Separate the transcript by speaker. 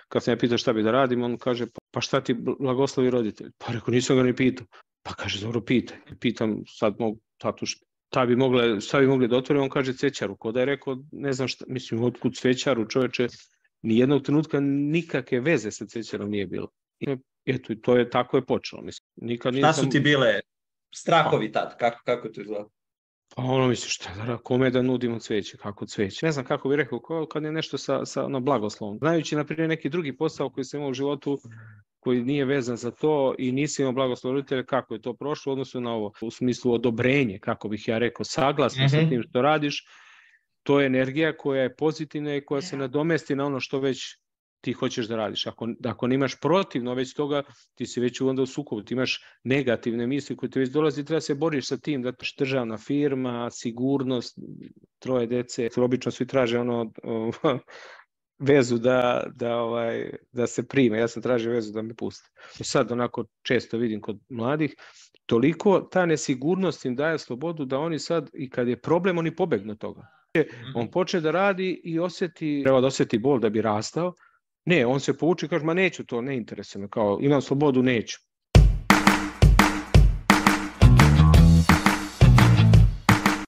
Speaker 1: kad sam ja pitao šta bi da radim, on kaže, pa šta ti blagoslovi roditelj? Pa rekao, nisam ga ni pitao. Pa kaže, dobro, pitaj. Pitam sad mogu tatu šta bi mogli da otvore, on kaže cvećaru. Ko da je rekao, ne znam šta, mislim, otkud cvećaru, čoveče, nijednog trenutka nikakve veze sa cvećarom nije bilo. I eto, tako je počelo. Mislim, nikad
Speaker 2: šta su ti bile strahovi tad? Kako to izgleda?
Speaker 1: Pa ono misliš, kome da nudimo cveće, kako cveće. Ne znam kako bih rekao, kad je nešto sa blagoslovom. Znajući, na primjer, neki drugi posao koji sam imao u životu, koji nije vezan za to i nisi imao blagoslov roditelja, kako je to prošlo, odnosno na ovo, u smislu odobrenje, kako bih ja rekao, saglasno sa tim što radiš, to je energija koja je pozitivna i koja se nadomesti na ono što već ti hoćeš da radiš. Ako nemaš protivno već toga, ti si već onda u sukobu, ti imaš negativne misli koje ti već dolazi, treba se boriš sa tim, da državna firma, sigurnost, 3 dece, obično svi traže vezu da se prime. Ja sam tražio vezu da me puste. Sad onako često vidim kod mladih, toliko ta nesigurnost im daje slobodu da oni sad, i kad je problem, oni pobegnu od toga. On počne da radi i treba da osjeti bol da bi rastao. Ne, on se povuče i kaže, ma neću to, ne interesuje me, kao imam slobodu, neću.